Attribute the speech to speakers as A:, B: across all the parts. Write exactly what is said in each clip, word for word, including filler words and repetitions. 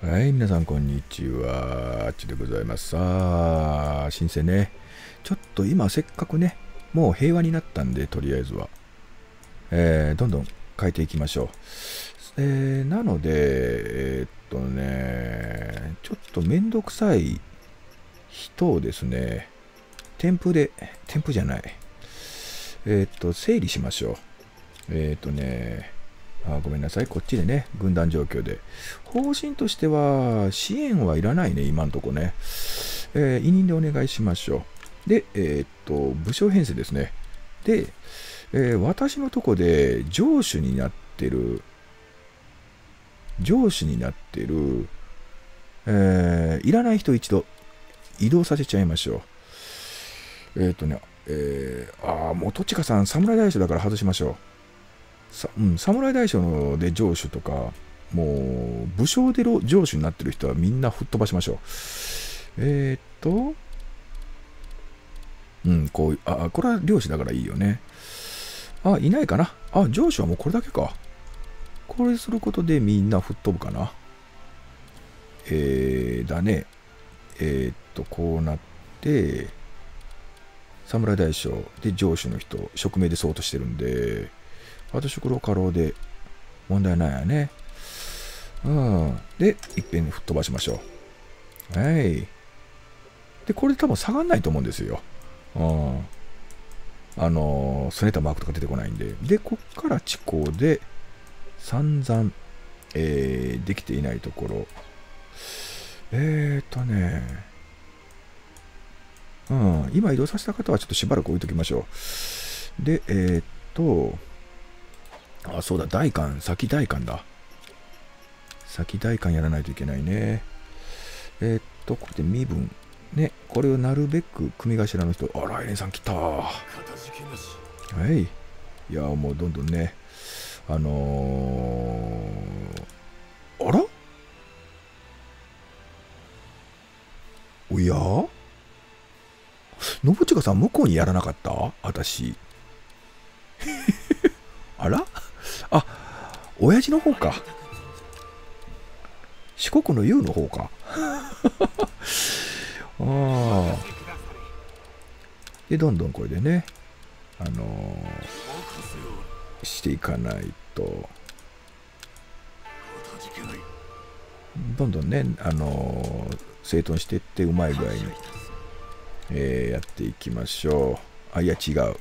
A: はい、皆さんこんにちは。あっちでございます。さあ、新鮮ね。ちょっと今せっかくね、もう平和になったんで、とりあえずは。えー、どんどん変えていきましょう。えー、なので、えーっとね、ちょっとめんどくさい人をですね、添付で、添付じゃない。えーっと、整理しましょう。えーっとね、あごめんなさい、こっちでね、軍団状況で。方針としては、支援はいらないね、今んとこね。えー委任でお願いしましょう。で、えーっと、部署編成ですね。で、えー私のとこで上司になってる、上司になってる、えーいらない人一度移動させちゃいましょう。えーっとね、えー、あー、元近さん、侍大将だから外しましょう。さうん、侍大将で上司とか、もう武将で上司になってる人はみんな吹っ飛ばしましょう。えー、っと、うん、こういう、あ、これは漁師だからいいよね。あ、いないかな。あ、上司はもうこれだけか。これすることでみんな吹っ飛ぶかな。えー、だね。えー、っと、こうなって、侍大将で上司の人、職名でそうとしてるんで、あと宿老家老で問題ないやね。うん。で、いっぺんに吹っ飛ばしましょう。はい。で、これ多分下がんないと思うんですよ。うん。あのー、すねたマークとか出てこないんで。で、こっから地高で散々、えー、できていないところ。えーとね、うん、今移動させた方はちょっとしばらく置いときましょう。で、えーと、あ、そうだ、代官、先代官だ。先代官やらないといけないね。えーっと、これで身分。ね、これをなるべく組頭の人、あ、ライレンさん来た。はい。いや、もうどんどんね、あのー、あらおや信近さん向こうにやらなかった私。あらあ、親父の方か。四国の優の方か。ああ。で、どんどんこれでね、あのー、していかないと。どんどんね、あのー、整頓していってうまい具合に、えーやっていきましょう。あ、いや違う。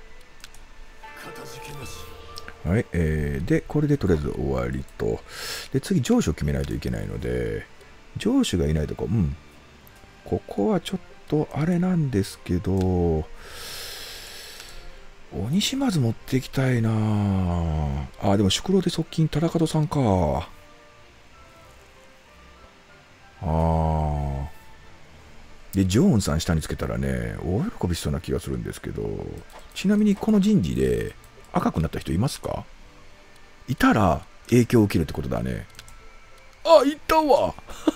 A: はい、えーで、これでとりあえず終わりと。で、次、上司を決めないといけないので、上司がいないとこ、うん。ここはちょっとあれなんですけど、鬼島津持っていきたいなぁ。あ、でも宿老で側近、忠門さんか。あー。で、ジョーンさん下につけたらね、大喜びしそうな気がするんですけど、ちなみにこの人事で赤くなった人いますか？いたら影響を受けるってことだね。あ、いたわ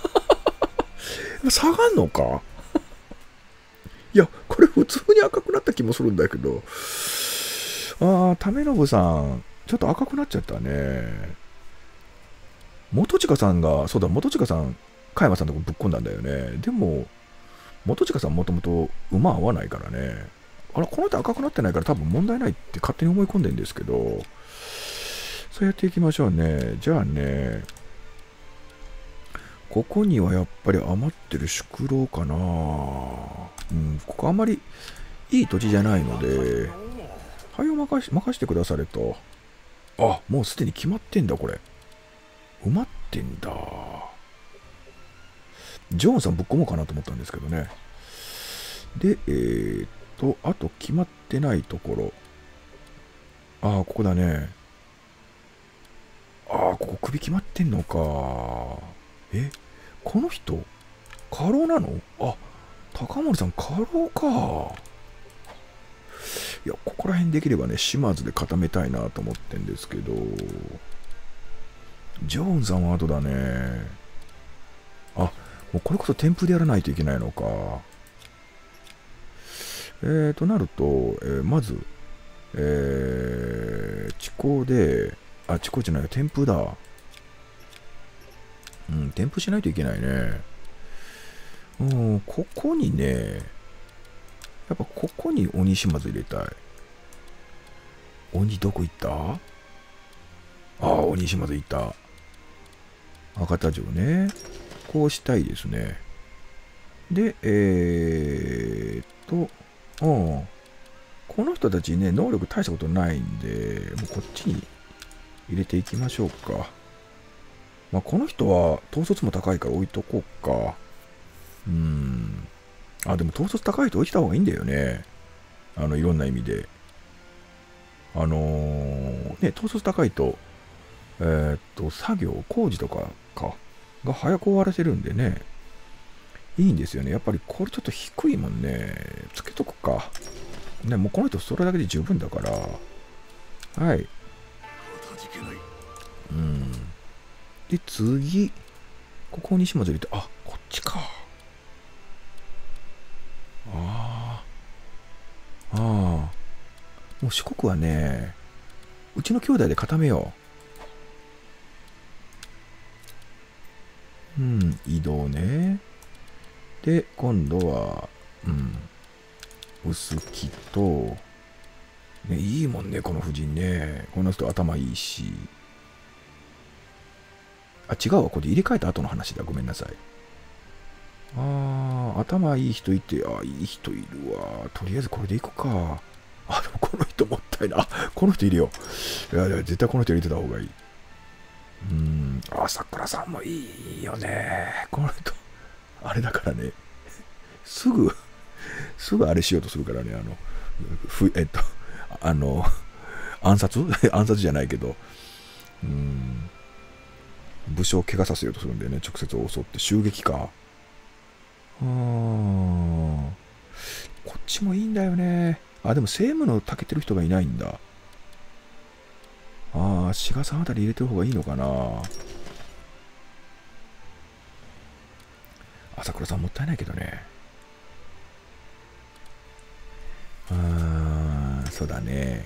A: 下がんのか？いや、これ普通に赤くなった気もするんだけど。あー、為信さん、ちょっと赤くなっちゃったね。元近さんが、そうだ、元近さん、加山さんとこぶっ込んだんだよね。でも、元近さんもともと馬合わないからね。あら、この人赤くなってないから多分問題ないって勝手に思い込んでんですけど、そうやっていきましょうね。じゃあね、ここにはやっぱり余ってる宿老かな。うん、ここあんまりいい土地じゃないので、はいを任し任してくだされと。あ、もうすでに決まってんだ、これ。埋まってんだ。ジョーンさんぶっ込もうかなと思ったんですけどね。で、えーっと、あと決まってないところ。ああ、ここだね。ああ、ここ首決まってんのか。え、この人、過労なの？あ、高森さん過労か。いや、ここら辺できればね、島津で固めたいなと思ってんですけど、ジョーンさんは後だね。あ、もうこれこそ添付でやらないといけないのか。えーとなると、えーまず、えー、地高で、あ、地高じゃないよ、添付だ。 うん、添付しないといけないね。うん、ここにね、やっぱここに鬼島津入れたい。鬼どこ行った？ああ、鬼島津いた。博多城ね。こうしたいですね。で、えー、っと、うん。この人たちね、能力大したことないんで、もうこっちに入れていきましょうか。まあ、この人は統率も高いから置いとこうか。うーん。あ、でも統率高い人置いた方がいいんだよね。あの、いろんな意味で。あのー、ね、統率高いと、えー、っと、作業、工事とかか、が早く終わらせるんでね、いいんですよね。やっぱりこれちょっと低いもんね。つけとくか。ね、もうこの人それだけで十分だから。はい。うん。で、次。ここに島津入れて、あ、こっちか。ああ。ああ。もう四国はね、うちの兄弟で固めよう。うん、移動ね。で、今度は、うん、薄木と、ね、いいもんね、この夫人ね。この人頭いいし。あ、違うわ。これ入れ替えた後の話だ。ごめんなさい。あー、頭いい人いて、あ、いい人いるわ。とりあえずこれでいくか。あ、でもこの人もったいな。あ、この人いるよ。いやいや、絶対この人入れてた方がいい。うーん、あ、桜さんもいいよね。この人、あれだからね。すぐ、すぐあれしようとするからね。あの、ふ、えっと、あの、暗殺暗殺じゃないけど、うーん、武将を怪我させようとするんだよね。直接襲って襲撃か。あー、こっちもいいんだよね。あ、でも政務のたけてる人がいないんだ。ああ、志賀さんあたり入れてる方がいいのかな。朝倉さんもったいないけどね。あー、そうだね。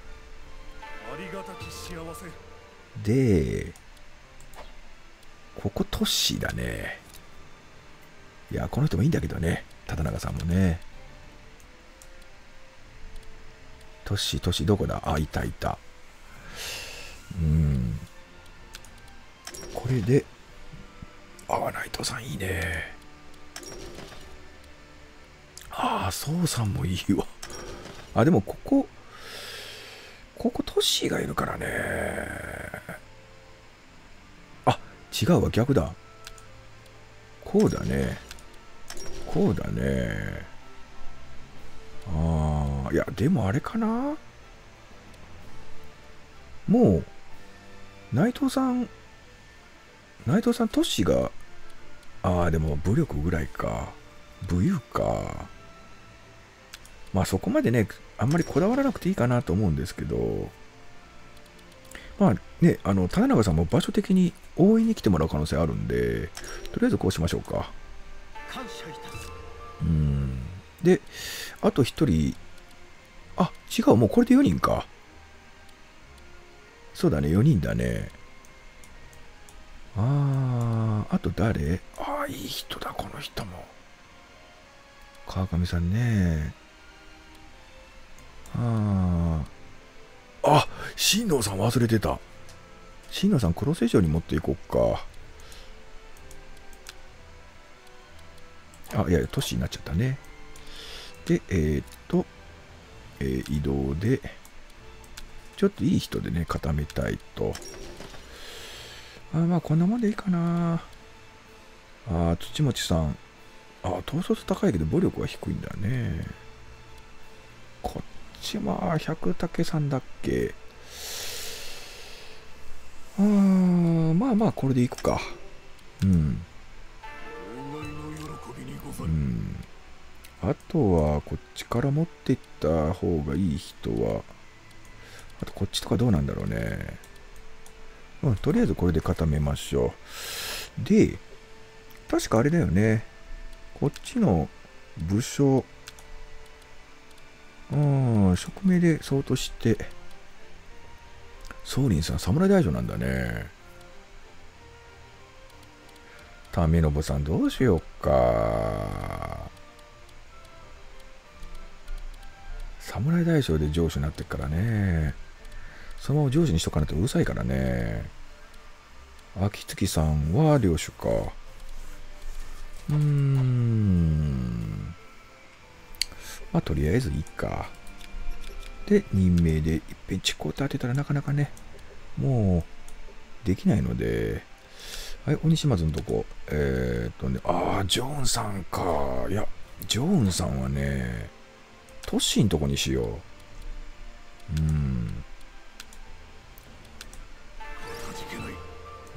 A: で、ここトッシーだね。いや、この人もいいんだけどね。忠長さんもね。トッシー、トッシーどこだ？あ、いたいた。うん。これで、あ、内藤さんいいね。ああ、そうさんもいいわ。あ、でもここ、ここトッシーがいるからね。あ、違うわ、逆だ。こうだね。こうだね。ああ、いや、でもあれかな。もう、内藤さん、内藤さん、トッシーが、ああ、でも武力ぐらいか。武勇か。まあそこまでね、あんまりこだわらなくていいかなと思うんですけど、まあね、あの、種永さんも場所的に応援に来てもらう可能性あるんで、とりあえずこうしましょうか。うん。で、あと一人、あ、違う、もうこれでよにんか。そうだね、よにんだね。あー、あと誰？あー、いい人だ、この人も。川上さんね。あー。あ、新藤さん忘れてた。新藤さん、黒瀬城に持っていこうか。あ、いやいや、都市になっちゃったね。で、えー、っと、えー、移動で、ちょっといい人でね、固めたいと。あ、まあ、こんなもんでいいかな。あ、土持さん。あ、統率高いけど、武力は低いんだね。こっちは、百武さんだっけ。あー、まあまあ、これでいくか。うん。うん。あとは、こっちから持っていった方がいい人は、あとこっちとかどうなんだろうね。うん、とりあえずこれで固めましょう。で、確かあれだよね。こっちの武将、うん、職名で相当して、宗林さん、侍大将なんだね。 タメノボさんどうしようか。侍大将で上司になってっからね。そのまま上司にしとかないとうるさいからね。秋月さんは領主か。うーん。まあ、とりあえずいいか。で、任命でいっぺん地高当てたらなかなかね、もう、できないので、はい、鬼島津のとこ。えー、っとね、ああ、ジョーンさんか。いや、ジョーンさんはね、トッシーのとこにしよう。うん。うん。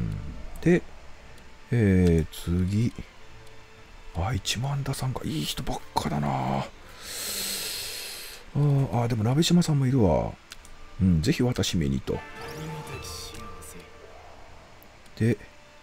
A: で、えー、次。あ、一万田さんか。いい人ばっかだな。ああ、でも鍋島さんもいるわ。うん、ぜひ私めにと。で、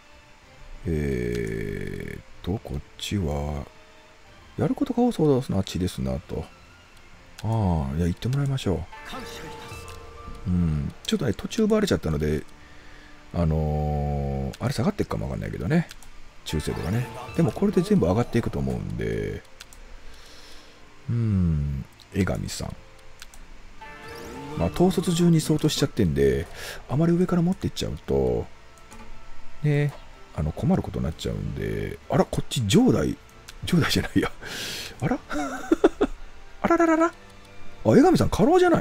A: えーっと、こっちは、やることが多そうですな、血ですな、と。ああ、いや、言ってもらいましょう。うん、ちょっとね、途中バレちゃったので、あのー、あれ下がっていくかもわかんないけどね。中精度がね。でもこれで全部上がっていくと思うんで、うーん、江上さん。まあ、統率順に相当しちゃってんで、あまり上から持っていっちゃうと、ね、あの困ることになっちゃうんで、あら、こっち上代、上代じゃないや。あらあららららあ、江上さん過労じゃない。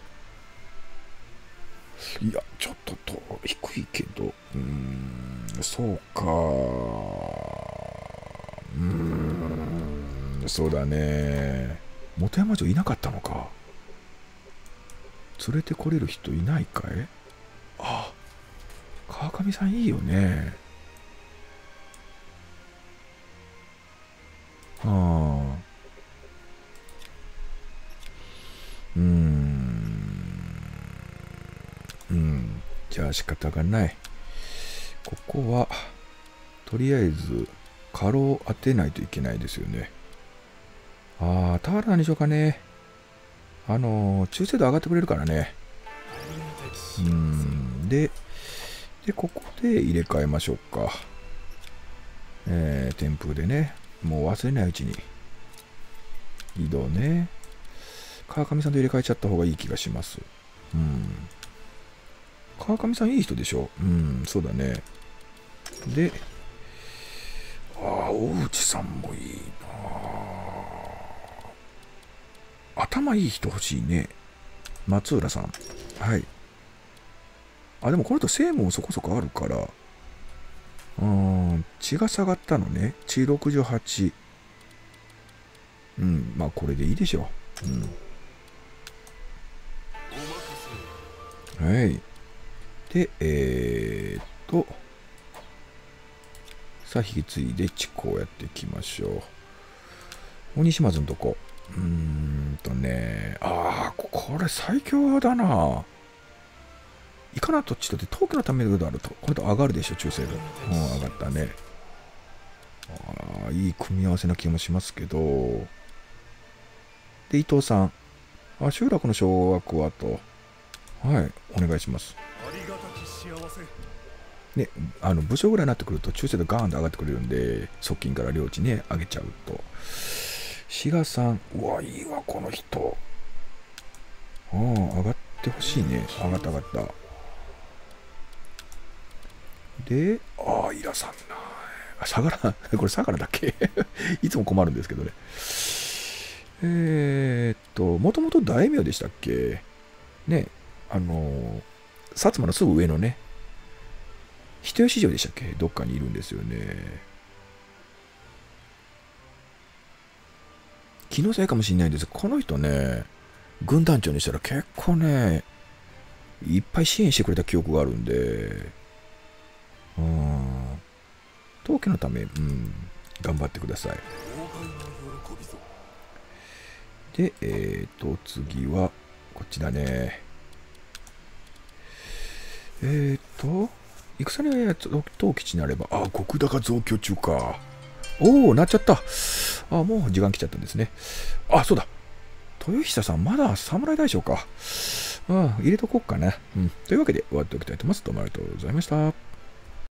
A: いや、ちょっとと低いけど、うーん、そうか。うーん、そうだね。本山城いなかったのか。連れてこれる人いないかい。あ、川上さんいいよね。ああ。うーん。うん。じゃあ仕方がない。ここは、とりあえず、過労を当てないといけないですよね。ああ、田原何しようかね。あのー、中精度上がってくれるからね。うん。で、で、ここで入れ替えましょうか。えー、天風でね。もう忘れないうちに。移動ね。川上さんと入れ替えちゃった方がいい気がします。うん。川上さんいい人でしょ。うん、そうだね。で、ああ、大内さんもいいな。頭いい人欲しいね。松浦さん。はい。あ、でもこの人、性もそこそこあるから、うーん、血が下がったのね。血ろくじゅうはち。うん、まあこれでいいでしょう。うん。はい。で、えー、っと、さあ引き継いで地高やっていきましょう。鬼島津のとこ。うーんとね、ああ、これ最強だな。いかなとっちとって陶器のためのことあると。これと上がるでしょ、中性度。うん、上がったね。ああ、いい組み合わせな気もしますけど。で、伊藤さん。あ、集落の掌握はと。はい、お願いします。ね、あの武将ぐらいになってくると中性度ガーンと上がってくれるんで、側近から領地ね、上げちゃうと。志賀さん、うわ、いいわ、この人。うん、上がってほしいね。上がった上がった。で、ああ、イラさんな。あ、相良、これ相良だっけいつも困るんですけどね。えー、っと、もともと大名でしたっけね、あの、薩摩のすぐ上のね、人吉城でしたっけどっかにいるんですよね。気のせいかもしれないんですが、この人ね、軍団長にしたら結構ね、いっぱい支援してくれた記憶があるんで、うん、陶器のため、うん、頑張ってください。で、えっと、次は、こっちだね。えっと、戦には陶器地になれば、あ、極高増強中か。おお、なっちゃった。あ、もう時間来ちゃったんですね。あ、そうだ。豊久さん、まだ侍大将か。うん、入れとこうかな。うん。というわけで終わっておきたいと思います。どうもありがとうございました。